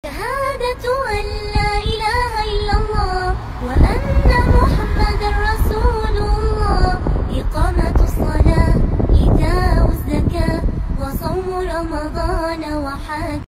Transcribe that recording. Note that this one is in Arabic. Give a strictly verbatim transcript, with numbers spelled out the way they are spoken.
شهادة أن لا إله إلا الله وأن محمدا رسول الله، إقامة الصلاة، إيتاء الزكاة، وصوم رمضان، وحج